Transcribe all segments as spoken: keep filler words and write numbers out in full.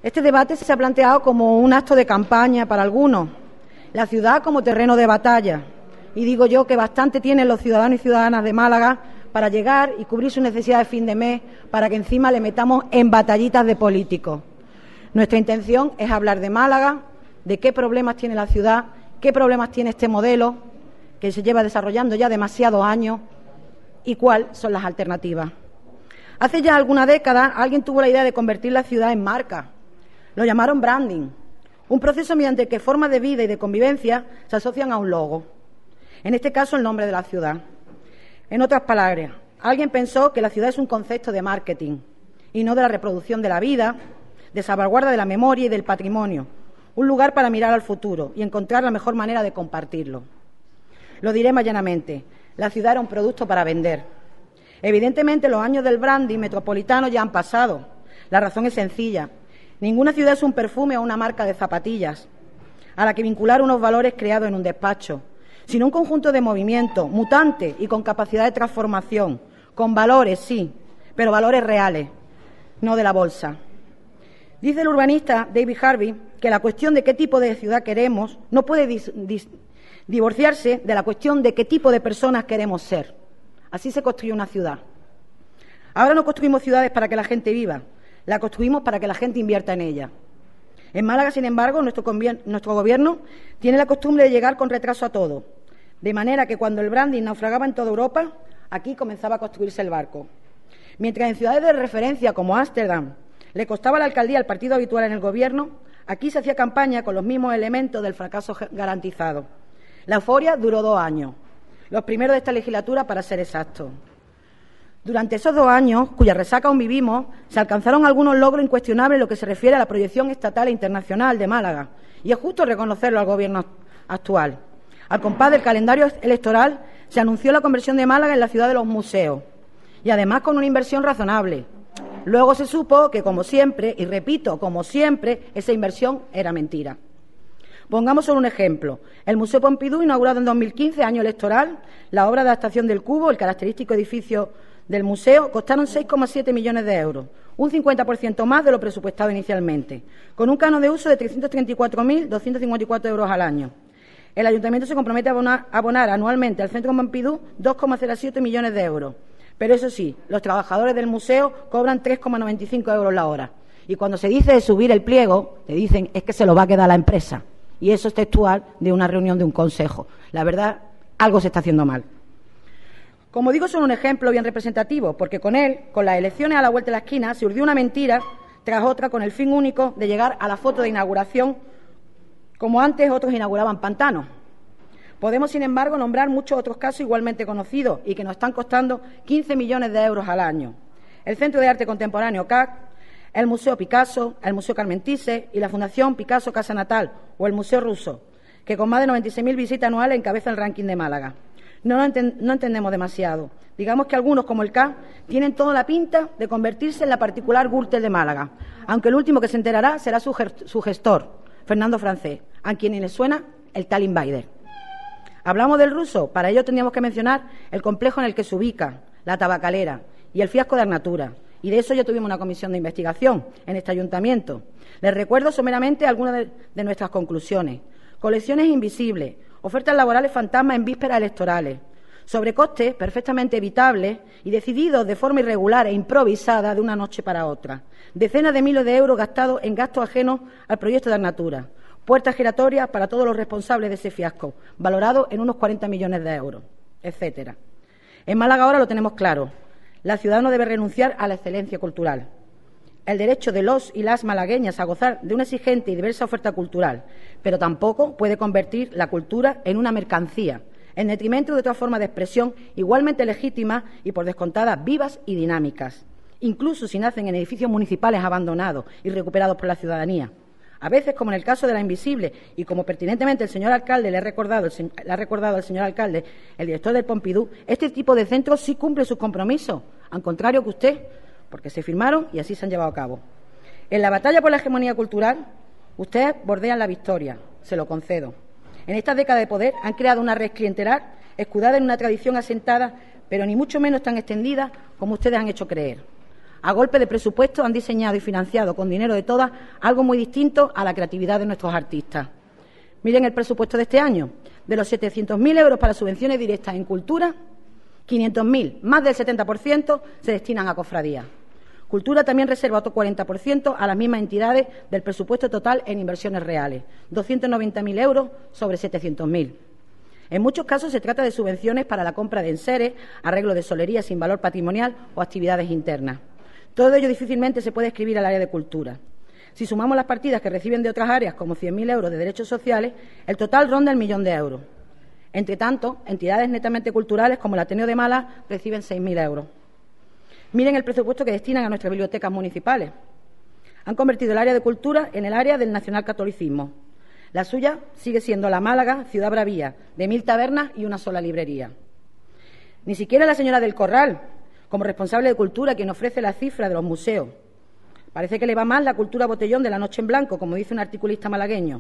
Este debate se ha planteado como un acto de campaña para algunos, la ciudad como terreno de batalla. Y digo yo que bastante tienen los ciudadanos y ciudadanas de Málaga para llegar y cubrir sus necesidades de fin de mes, para que encima le metamos en batallitas de políticos. Nuestra intención es hablar de Málaga, de qué problemas tiene la ciudad, qué problemas tiene este modelo que se lleva desarrollando ya demasiados años y cuáles son las alternativas. Hace ya alguna década alguien tuvo la idea de convertir la ciudad en marca. Lo llamaron branding, un proceso mediante el que formas de vida y de convivencia se asocian a un logo, en este caso el nombre de la ciudad. En otras palabras, alguien pensó que la ciudad es un concepto de marketing y no de la reproducción de la vida, de salvaguarda de la memoria y del patrimonio, un lugar para mirar al futuro y encontrar la mejor manera de compartirlo. Lo diré más llanamente, la ciudad era un producto para vender. Evidentemente, los años del branding metropolitano ya han pasado. La razón es sencilla. Ninguna ciudad es un perfume o una marca de zapatillas a la que vincular unos valores creados en un despacho, sino un conjunto de movimientos mutantes y con capacidad de transformación, con valores, sí, pero valores reales, no de la bolsa. Dice el urbanista David Harvey que la cuestión de qué tipo de ciudad queremos no puede dis, dis, divorciarse de la cuestión de qué tipo de personas queremos ser. Así se construye una ciudad. Ahora no construimos ciudades para que la gente viva, la construimos para que la gente invierta en ella. En Málaga, sin embargo, nuestro, nuestro Gobierno tiene la costumbre de llegar con retraso a todo, de manera que cuando el branding naufragaba en toda Europa, aquí comenzaba a construirse el barco. Mientras en ciudades de referencia como Ámsterdam le costaba la alcaldía al partido habitual en el Gobierno, aquí se hacía campaña con los mismos elementos del fracaso garantizado. La euforia duró dos años, los primeros de esta legislatura para ser exactos. Durante esos dos años, cuya resaca aún vivimos, se alcanzaron algunos logros incuestionables en lo que se refiere a la proyección estatal e internacional de Málaga, y es justo reconocerlo al Gobierno actual. Al compás del calendario electoral se anunció la conversión de Málaga en la ciudad de los museos, y además con una inversión razonable. Luego se supo que, como siempre, y repito, como siempre, esa inversión era mentira. Pongamos solo un ejemplo. El Museo Pompidou, inaugurado en dos mil quince, año electoral, la obra de adaptación del Cubo, el característico edificio del museo, costaron seis coma siete millones de euros, un cincuenta por ciento más de lo presupuestado inicialmente, con un canon de uso de trescientos treinta y cuatro mil doscientos cincuenta y cuatro euros al año. El Ayuntamiento se compromete a abonar, a abonar anualmente al Centro Pompidou dos coma cero siete millones de euros. Pero eso sí, los trabajadores del museo cobran tres coma noventa y cinco euros la hora. Y cuando se dice de subir el pliego, te dicen es que se lo va a quedar la empresa. Y eso es textual de una reunión de un consejo. La verdad, algo se está haciendo mal. Como digo, son un ejemplo bien representativo, porque con él, con las elecciones a la vuelta de la esquina, se urdió una mentira tras otra con el fin único de llegar a la foto de inauguración, como antes otros inauguraban pantanos. Podemos, sin embargo, nombrar muchos otros casos igualmente conocidos y que nos están costando quince millones de euros al año. El Centro de Arte Contemporáneo C A C, el Museo Picasso, el Museo Carmen Thyssen y la Fundación Picasso Casa Natal o el Museo Ruso, que con más de noventa y seis mil visitas anuales encabeza el ranking de Málaga. No, no, enten no entendemos demasiado. Digamos que algunos, como el C A C, tienen toda la pinta de convertirse en la particular Gürtel de Málaga, aunque el último que se enterará será su, su gestor, Fernando Francés, a quien le suena el tal Invader. Hablamos del Ruso, para ello tendríamos que mencionar el complejo en el que se ubica, la tabacalera y el fiasco de Arnatura, y de eso ya tuvimos una comisión de investigación en este ayuntamiento. Les recuerdo someramente algunas de, de nuestras conclusiones. Colecciones invisibles, ofertas laborales fantasma en vísperas electorales, sobrecostes perfectamente evitables y decididos de forma irregular e improvisada de una noche para otra, decenas de miles de euros gastados en gastos ajenos al proyecto de Arnatura, puertas giratorias para todos los responsables de ese fiasco, valorado en unos cuarenta millones de euros, etcétera. En Málaga ahora lo tenemos claro. La ciudad no debe renunciar a la excelencia cultural. El derecho de los y las malagueñas a gozar de una exigente y diversa oferta cultural, pero tampoco puede convertir la cultura en una mercancía, en detrimento de otra forma de expresión igualmente legítima y, por descontadas, vivas y dinámicas, incluso si nacen en edificios municipales abandonados y recuperados por la ciudadanía. A veces, como en el caso de la Invisible, y como pertinentemente el señor alcalde le ha recordado, el, le ha recordado al señor alcalde, el director del Pompidou, este tipo de centros sí cumple sus compromisos, al contrario que usted, porque se firmaron y así se han llevado a cabo. En la batalla por la hegemonía cultural, ustedes bordean la victoria, se lo concedo. En esta década de poder han creado una red clientelar escudada en una tradición asentada, pero ni mucho menos tan extendida como ustedes han hecho creer. A golpe de presupuesto han diseñado y financiado con dinero de todas algo muy distinto a la creatividad de nuestros artistas. Miren el presupuesto de este año. De los setecientos mil euros para subvenciones directas en cultura, quinientos mil, más del setenta por ciento, se destinan a cofradías. Cultura también reserva otro cuarenta por ciento a las mismas entidades del presupuesto total en inversiones reales, doscientos noventa mil euros sobre setecientos mil. En muchos casos se trata de subvenciones para la compra de enseres, arreglo de solería sin valor patrimonial o actividades internas. Todo ello difícilmente se puede escribir al área de cultura. Si sumamos las partidas que reciben de otras áreas, como cien mil euros de derechos sociales, el total ronda el millón de euros. Entre tanto, entidades netamente culturales, como el Ateneo de Málaga, reciben seis mil euros. Miren el presupuesto que destinan a nuestras bibliotecas municipales. Han convertido el área de cultura en el área del nacionalcatolicismo. La suya sigue siendo la Málaga, ciudad bravía, de mil tabernas y una sola librería. Ni siquiera la señora del Corral, como responsable de cultura, quien ofrece la cifra de los museos. Parece que le va mal la cultura botellón de la noche en blanco, como dice un articulista malagueño.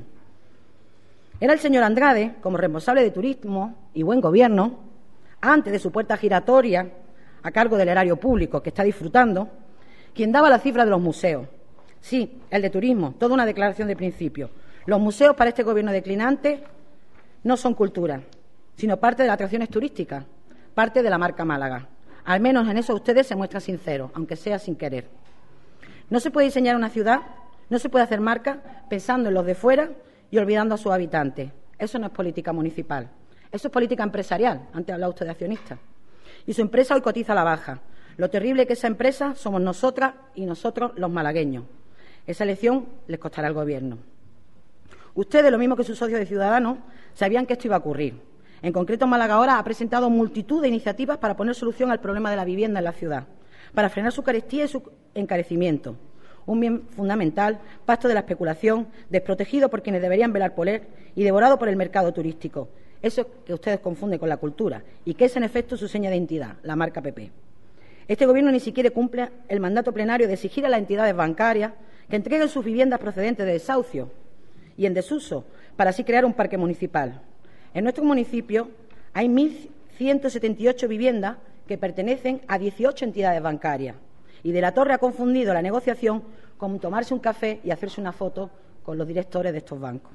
Era el señor Andrade, como responsable de turismo y buen gobierno, antes de su puerta giratoria a cargo del erario público que está disfrutando, quien daba la cifra de los museos. Sí, el de turismo, toda una declaración de principio. Los museos para este gobierno declinante no son cultura, sino parte de las atracciones turísticas, parte de la marca Málaga. Al menos en eso ustedes se muestran sinceros, aunque sea sin querer. No se puede diseñar una ciudad, no se puede hacer marca pensando en los de fuera y olvidando a sus habitantes. Eso no es política municipal. Eso es política empresarial. Antes hablaba usted de accionistas. Y su empresa hoy cotiza a la baja. Lo terrible que esa empresa somos nosotras y nosotros los malagueños. Esa elección les costará al Gobierno. Ustedes, lo mismo que sus socios de Ciudadanos, sabían que esto iba a ocurrir. En concreto, Málaga Ahora ha presentado multitud de iniciativas para poner solución al problema de la vivienda en la ciudad, para frenar su carestía y su encarecimiento. Un bien fundamental, pasto de la especulación, desprotegido por quienes deberían velar por él y devorado por el mercado turístico. Eso que ustedes confunden con la cultura y que es, en efecto, su seña de identidad, la marca P P. Este Gobierno ni siquiera cumple el mandato plenario de exigir a las entidades bancarias que entreguen sus viviendas procedentes de desahucio y en desuso, para así crear un parque municipal. En nuestro municipio hay mil ciento setenta y ocho viviendas que pertenecen a dieciocho entidades bancarias. Y De la Torre ha confundido la negociación con tomarse un café y hacerse una foto con los directores de estos bancos.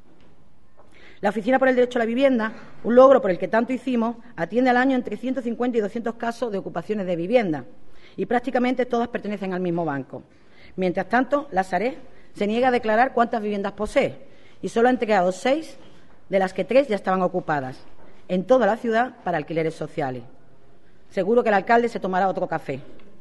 La Oficina por el Derecho a la Vivienda, un logro por el que tanto hicimos, atiende al año entre ciento cincuenta y doscientos casos de ocupaciones de vivienda y prácticamente todas pertenecen al mismo banco. Mientras tanto, la Sareb se niega a declarar cuántas viviendas posee y solo ha entregado seis, de las que tres ya estaban ocupadas, en toda la ciudad para alquileres sociales. Seguro que el alcalde se tomará otro café.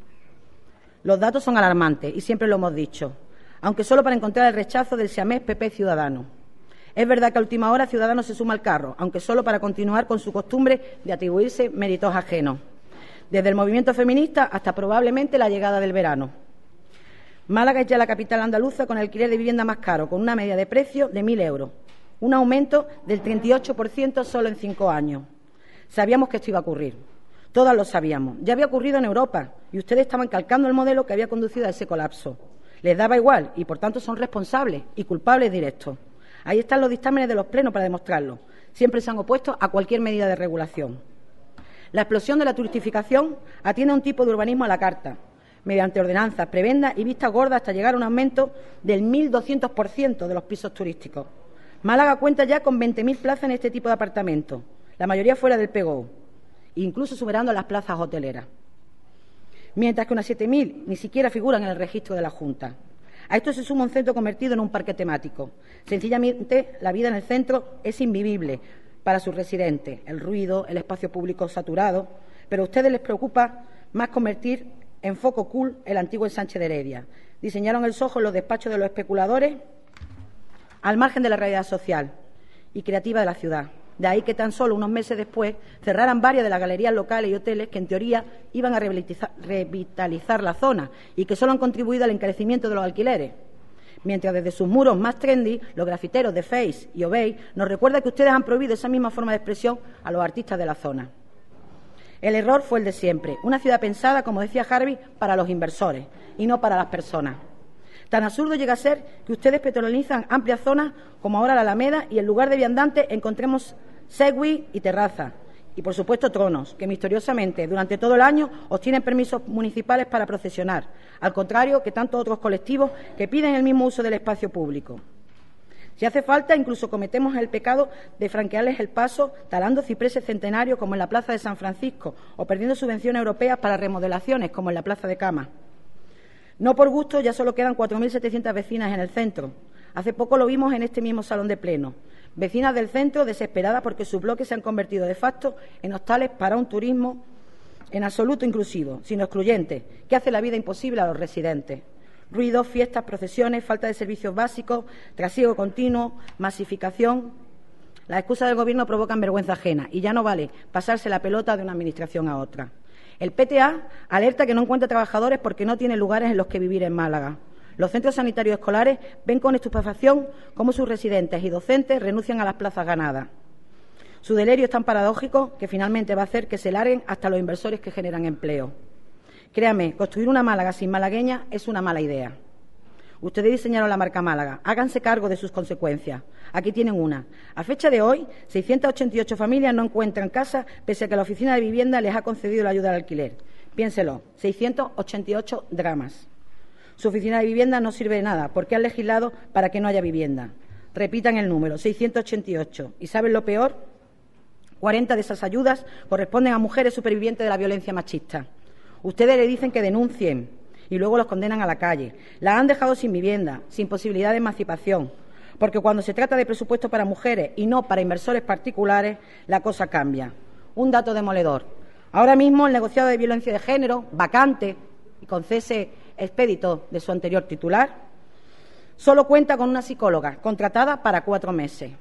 Los datos son alarmantes y siempre lo hemos dicho, aunque solo para encontrar el rechazo del siamés P P Ciudadano. Es verdad que a última hora Ciudadanos se suma al carro, aunque solo para continuar con su costumbre de atribuirse méritos ajenos, desde el movimiento feminista hasta probablemente la llegada del verano. Málaga es ya la capital andaluza con el alquiler de vivienda más caro, con una media de precio de mil euros, un aumento del treinta y ocho por ciento solo en cinco años. Sabíamos que esto iba a ocurrir. Todas lo sabíamos. Ya había ocurrido en Europa y ustedes estaban calcando el modelo que había conducido a ese colapso. Les daba igual y, por tanto, son responsables y culpables directos. Ahí están los dictámenes de los plenos para demostrarlo. Siempre se han opuesto a cualquier medida de regulación. La explosión de la turistificación atiende a un tipo de urbanismo a la carta, mediante ordenanzas, prebendas y vistas gordas hasta llegar a un aumento del mil doscientos por ciento de los pisos turísticos. Málaga cuenta ya con veinte mil plazas en este tipo de apartamentos, la mayoría fuera del P G O, incluso superando las plazas hoteleras, mientras que unas siete mil ni siquiera figuran en el registro de la Junta. A esto se suma un centro convertido en un parque temático. Sencillamente, la vida en el centro es invivible para sus residentes, el ruido, el espacio público saturado, pero a ustedes les preocupa más convertir en foco cool el antiguo ensanche de Heredia. Diseñaron el Soho en los despachos de los especuladores al margen de la realidad social y creativa de la ciudad. De ahí que tan solo unos meses después cerraran varias de las galerías locales y hoteles que, en teoría, iban a revitalizar la zona y que solo han contribuido al encarecimiento de los alquileres. Mientras desde sus muros más trendy, los grafiteros de Face y Obey nos recuerdan que ustedes han prohibido esa misma forma de expresión a los artistas de la zona. El error fue el de siempre, una ciudad pensada, como decía Harvey, para los inversores y no para las personas. Tan absurdo llega a ser que ustedes petrolizan amplias zonas como ahora la Alameda y en lugar de viandantes encontremos segway y terraza, Y, por supuesto, tronos, que misteriosamente durante todo el año obtienen permisos municipales para procesionar, al contrario que tantos otros colectivos que piden el mismo uso del espacio público. Si hace falta, incluso cometemos el pecado de franquearles el paso talando cipreses centenarios como en la Plaza de San Francisco o perdiendo subvenciones europeas para remodelaciones como en la Plaza de Cama. No por gusto, ya solo quedan cuatro mil setecientas vecinas en el centro. Hace poco lo vimos en este mismo salón de pleno. Vecinas del centro desesperadas porque sus bloques se han convertido de facto en hostales para un turismo en absoluto inclusivo, sino excluyente, que hace la vida imposible a los residentes. Ruidos, fiestas, procesiones, falta de servicios básicos, trasiego continuo, masificación. Las excusas del Gobierno provocan vergüenza ajena y ya no vale pasarse la pelota de una administración a otra. El P T A alerta que no encuentra trabajadores porque no tiene lugares en los que vivir en Málaga. Los centros sanitarios escolares ven con estupefacción cómo sus residentes y docentes renuncian a las plazas ganadas. Su delirio es tan paradójico que finalmente va a hacer que se larguen hasta los inversores que generan empleo. Créame, construir una Málaga sin malagueñas es una mala idea. Ustedes diseñaron la marca Málaga. Háganse cargo de sus consecuencias. Aquí tienen una. A fecha de hoy, seiscientas ochenta y ocho familias no encuentran casa pese a que la Oficina de Vivienda les ha concedido la ayuda al alquiler. Piénselo, seiscientos ochenta y ocho dramas. Su Oficina de Vivienda no sirve de nada porque han legislado para que no haya vivienda. Repitan el número, seiscientos ochenta y ocho. ¿Y saben lo peor? cuarenta de esas ayudas corresponden a mujeres supervivientes de la violencia machista. Ustedes le dicen que denuncien y luego los condenan a la calle. Las han dejado sin vivienda, sin posibilidad de emancipación, porque cuando se trata de presupuesto para mujeres y no para inversores particulares, la cosa cambia. Un dato demoledor. Ahora mismo el negociado de violencia de género, vacante y con cese expedito de su anterior titular, solo cuenta con una psicóloga contratada para cuatro meses.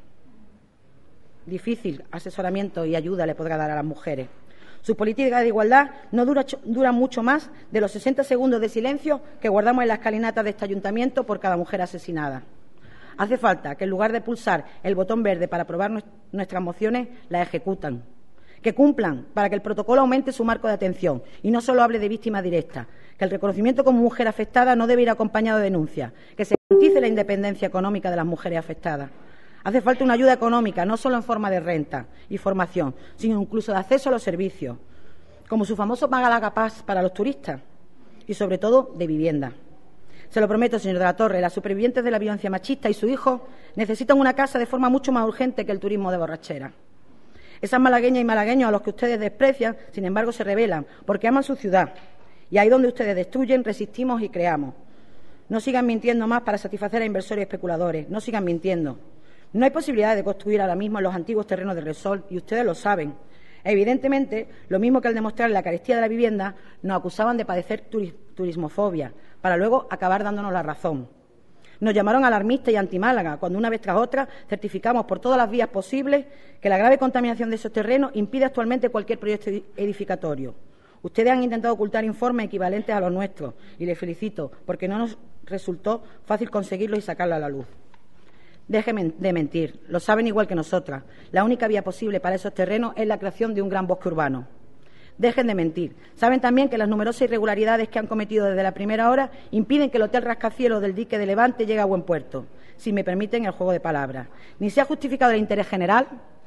Difícil asesoramiento y ayuda le podrá dar a las mujeres. Su política de igualdad no dura, dura mucho más de los sesenta segundos de silencio que guardamos en la escalinata de este ayuntamiento por cada mujer asesinada. Hace falta que, en lugar de pulsar el botón verde para aprobar nuestras mociones, las ejecutan. Que cumplan para que el protocolo aumente su marco de atención y no solo hable de víctimas directas. Que el reconocimiento como mujer afectada no debe ir acompañado de denuncias. Que se garantice la independencia económica de las mujeres afectadas. Hace falta una ayuda económica, no solo en forma de renta y formación, sino incluso de acceso a los servicios, como su famoso Málaga Pass para los turistas y, sobre todo, de vivienda. Se lo prometo, señor de la Torre, las supervivientes de la violencia machista y su hijo necesitan una casa de forma mucho más urgente que el turismo de borrachera. Esas malagueñas y malagueños a los que ustedes desprecian, sin embargo, se rebelan porque aman su ciudad. Y ahí donde ustedes destruyen, resistimos y creamos. No sigan mintiendo más para satisfacer a inversores y especuladores. No sigan mintiendo. No hay posibilidad de construir ahora mismo en los antiguos terrenos de Repsol, y ustedes lo saben. Evidentemente, lo mismo que al demostrar la carestía de la vivienda, nos acusaban de padecer turismofobia, para luego acabar dándonos la razón. Nos llamaron alarmistas y anti-Málaga, cuando una vez tras otra certificamos por todas las vías posibles que la grave contaminación de esos terrenos impide actualmente cualquier proyecto edificatorio. Ustedes han intentado ocultar informes equivalentes a los nuestros, y les felicito, porque no nos resultó fácil conseguirlos y sacarlos a la luz. Dejen de mentir, lo saben igual que nosotras. La única vía posible para esos terrenos es la creación de un gran bosque urbano. Dejen de mentir. Saben también que las numerosas irregularidades que han cometido desde la primera hora impiden que el Hotel Rascacielos del dique de Levante llegue a buen puerto, si me permiten el juego de palabras. Ni se ha justificado el interés general,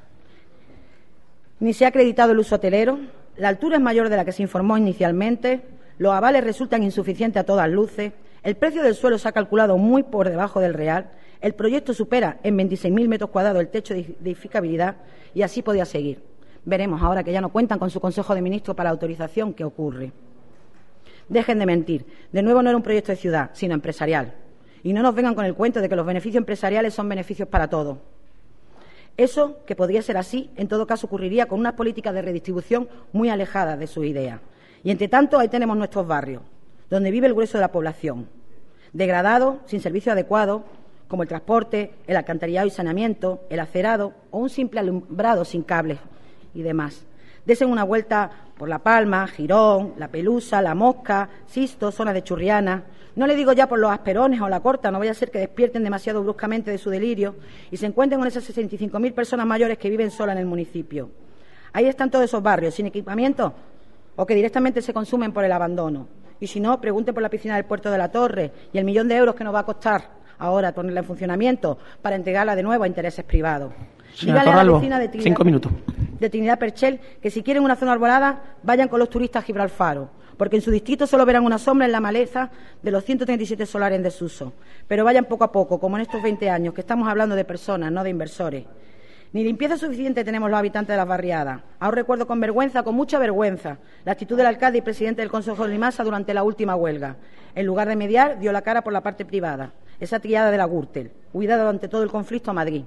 ni se ha acreditado el uso hotelero, la altura es mayor de la que se informó inicialmente, los avales resultan insuficientes a todas luces, el precio del suelo se ha calculado muy por debajo del real, el proyecto supera en veintiséis mil metros cuadrados el techo de edificabilidad y así podía seguir. Veremos ahora que ya no cuentan con su Consejo de Ministros para la autorización qué ocurre. Dejen de mentir. De nuevo no era un proyecto de ciudad, sino empresarial. Y no nos vengan con el cuento de que los beneficios empresariales son beneficios para todos. Eso, que podría ser así, en todo caso ocurriría con unas políticas de redistribución muy alejadas de sus ideas. Y, entre tanto, ahí tenemos nuestros barrios, donde vive el grueso de la población, degradados, sin servicios adecuados, como el transporte, el alcantarillado y saneamiento, el acerado o un simple alumbrado sin cables y demás. Desen una vuelta por La Palma, Girón, La Pelusa, La Mosca, Sisto, zona de Churriana. No le digo ya por los Asperones o La Corta, no vaya a ser que despierten demasiado bruscamente de su delirio y se encuentren con esas sesenta y cinco mil personas mayores que viven solas en el municipio. Ahí están todos esos barrios, sin equipamiento o que directamente se consumen por el abandono. Y si no, pregunten por la piscina del Puerto de la Torre y el millón de euros que nos va a costar ahora ponerla en funcionamiento para entregarla de nuevo a intereses privados. Señora Torralbo, cinco minutos. De de Trinidad Perchel que si quieren una zona arbolada vayan con los turistas a Gibralfaro, porque en su distrito solo verán una sombra en la maleza de los ciento treinta y siete solares en desuso. Pero vayan poco a poco, como en estos veinte años, que estamos hablando de personas, no de inversores. Ni limpieza suficiente tenemos los habitantes de las barriadas. Aún recuerdo con vergüenza, con mucha vergüenza, la actitud del alcalde y presidente del Consejo de Limasa durante la última huelga. En lugar de mediar, dio la cara por la parte privada. Esa triada de la Gürtel, huida durante todo el conflicto a Madrid.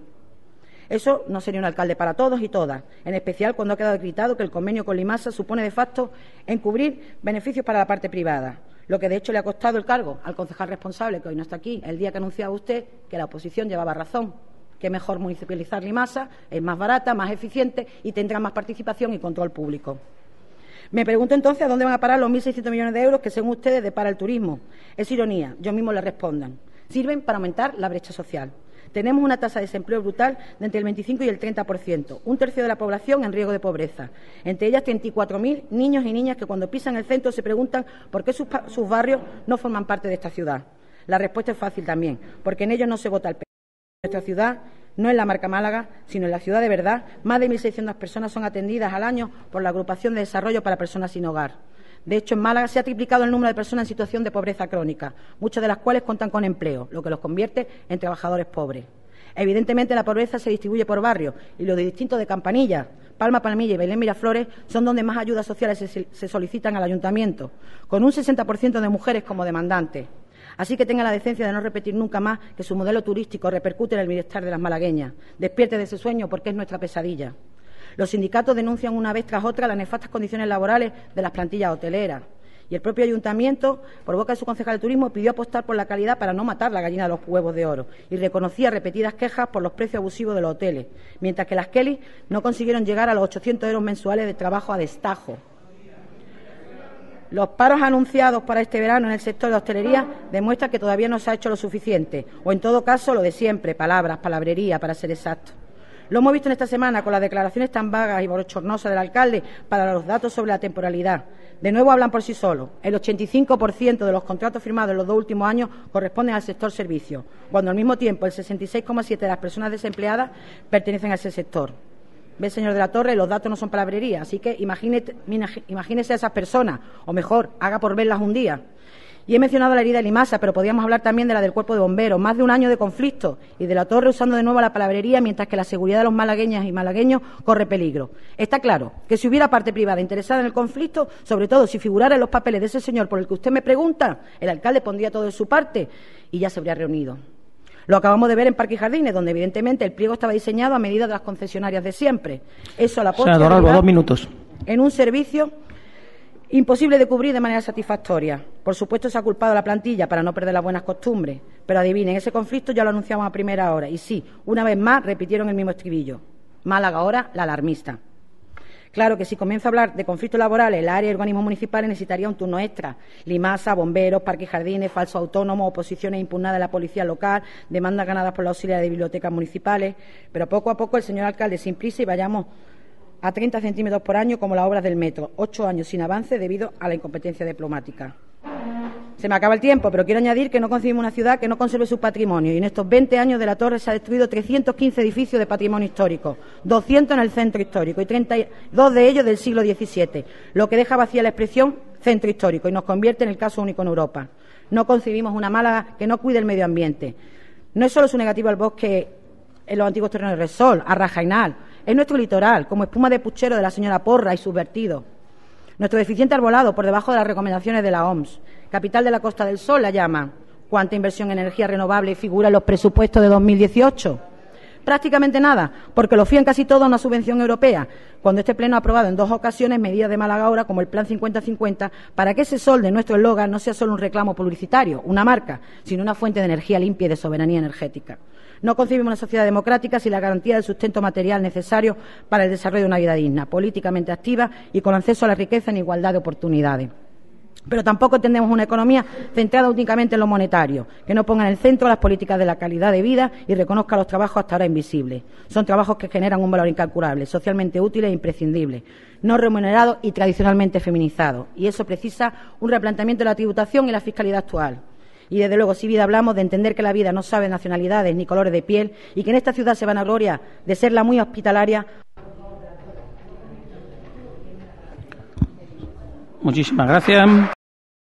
Eso no sería un alcalde para todos y todas, en especial cuando ha quedado gritado que el convenio con Limasa supone de facto encubrir beneficios para la parte privada, lo que de hecho le ha costado el cargo al concejal responsable, que hoy no está aquí, el día que anunciaba usted que la oposición llevaba razón, que mejor municipalizar Limasa, es más barata, más eficiente y tendrá más participación y control público. Me pregunto entonces a dónde van a parar los mil seiscientos millones de euros que, según ustedes, depara el turismo. Es ironía, yo mismo le respondan. Sirven para aumentar la brecha social. Tenemos una tasa de desempleo brutal de entre el veinticinco y el treinta por ciento, un tercio de la población en riesgo de pobreza, entre ellas treinta y cuatro mil niños y niñas que cuando pisan el centro se preguntan por qué sus, sus barrios no forman parte de esta ciudad. La respuesta es fácil también, porque en ellos no se vota el P N V. En nuestra ciudad, no en la marca Málaga, sino en la ciudad de verdad, más de mil seiscientas personas son atendidas al año por la Agrupación de Desarrollo para Personas Sin Hogar. De hecho, en Málaga se ha triplicado el número de personas en situación de pobreza crónica, muchas de las cuales cuentan con empleo, lo que los convierte en trabajadores pobres. Evidentemente, la pobreza se distribuye por barrios y los de distintos de Campanilla, Palma, Palmilla y Belén Miraflores son donde más ayudas sociales se, se solicitan al ayuntamiento, con un sesenta por ciento de mujeres como demandantes. Así que tenga la decencia de no repetir nunca más que su modelo turístico repercute en el bienestar de las malagueñas. Despierte de ese sueño porque es nuestra pesadilla. Los sindicatos denuncian una vez tras otra las nefastas condiciones laborales de las plantillas hoteleras. Y el propio ayuntamiento, por boca de su concejal de turismo, pidió apostar por la calidad para no matar la gallina de los huevos de oro y reconocía repetidas quejas por los precios abusivos de los hoteles, mientras que las Kelly no consiguieron llegar a los ochocientos euros mensuales de trabajo a destajo. Los paros anunciados para este verano en el sector de la hostelería demuestran que todavía no se ha hecho lo suficiente, o en todo caso lo de siempre, palabras, palabrería, para ser exactos. Lo hemos visto en esta semana con las declaraciones tan vagas y bochornosas del alcalde para los datos sobre la temporalidad. De nuevo hablan por sí solos. El ochenta y cinco por ciento de los contratos firmados en los dos últimos años corresponden al sector servicios, cuando al mismo tiempo el sesenta y seis coma siete por ciento de las personas desempleadas pertenecen a ese sector. ¿Ve, señor de la Torre? Los datos no son palabrería, así que imagínese, imagínese a esas personas, o mejor, haga por verlas un día. Y he mencionado la herida de Limasa, pero podríamos hablar también de la del Cuerpo de Bomberos, más de un año de conflicto, y de la Torre usando de nuevo la palabrería, mientras que la seguridad de los malagueñas y malagueños corre peligro. Está claro que si hubiera parte privada interesada en el conflicto, sobre todo si figurara en los papeles de ese señor por el que usted me pregunta, el alcalde pondría todo de su parte y ya se habría reunido. Lo acabamos de ver en Parque y Jardines, donde evidentemente el pliego estaba diseñado a medida de las concesionarias de siempre. Eso a la postre Senador Alba, dos minutos. En un servicio imposible de cubrir de manera satisfactoria. Por supuesto, se ha culpado a la plantilla para no perder las buenas costumbres. Pero adivinen, ese conflicto ya lo anunciamos a primera hora. Y sí, una vez más repitieron el mismo estribillo. Málaga ahora, la alarmista. Claro que si comienza a hablar de conflictos laborales, el área y organismos municipales necesitaría un turno extra. Limasa, bomberos, parques y jardines, falsos autónomos, oposiciones impugnadas de la policía local, demandas ganadas por la auxiliar de bibliotecas municipales. Pero poco a poco el señor alcalde, sin prisa, y vayamos a treinta centímetros por año como las obras del metro. Ocho años sin avance debido a la incompetencia diplomática. Se me acaba el tiempo, pero quiero añadir que no concebimos una ciudad que no conserve su patrimonio. Y en estos veinte años de la Torre se ha destruido trescientos quince edificios de patrimonio histórico, doscientos en el centro histórico y treinta y dos de ellos del siglo diecisiete, lo que deja vacía la expresión centro histórico y nos convierte en el caso único en Europa. No concebimos una Málaga que no cuide el medio ambiente. No es solo su negativo al bosque en los antiguos terrenos de Resol, a Rajainal, es nuestro litoral, como espuma de puchero de la señora Porra y sus vertidos. Nuestro deficiente arbolado por debajo de las recomendaciones de la O M S. Capital de la Costa del Sol la llama. ¿Cuánta inversión en energía renovable figura en los presupuestos de dos mil dieciocho? Prácticamente nada, porque lo fían casi todo a una subvención europea, cuando este Pleno ha aprobado en dos ocasiones medidas de Málaga ahora, como el Plan cincuenta cincuenta, para que ese sol de nuestro eslogan no sea solo un reclamo publicitario, una marca, sino una fuente de energía limpia y de soberanía energética. No concebimos una sociedad democrática sin la garantía del sustento material necesario para el desarrollo de una vida digna, políticamente activa y con acceso a la riqueza en igualdad de oportunidades. Pero tampoco entendemos una economía centrada únicamente en lo monetario, que no ponga en el centro las políticas de la calidad de vida y reconozca los trabajos hasta ahora invisibles. Son trabajos que generan un valor incalculable, socialmente útiles e imprescindibles, no remunerados y tradicionalmente feminizados. Y eso precisa un replanteamiento de la tributación y la fiscalidad actual. Y, desde luego, si vida hablamos de entender que la vida no sabe nacionalidades ni colores de piel y que en esta ciudad se vanagloria de ser la muy hospitalaria. Muchísimas gracias.